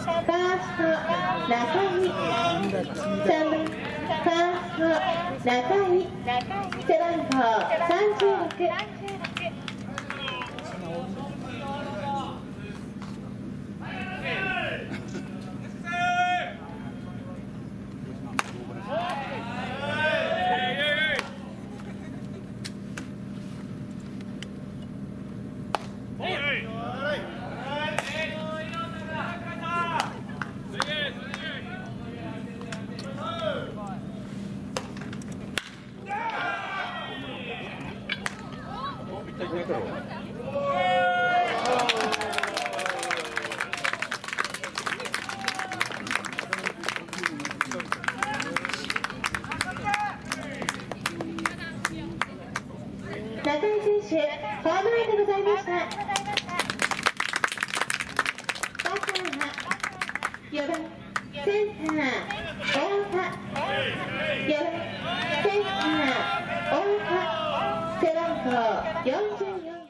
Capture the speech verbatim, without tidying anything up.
よんばんセンター太田、よんばんセンター太田、背番号よんじゅう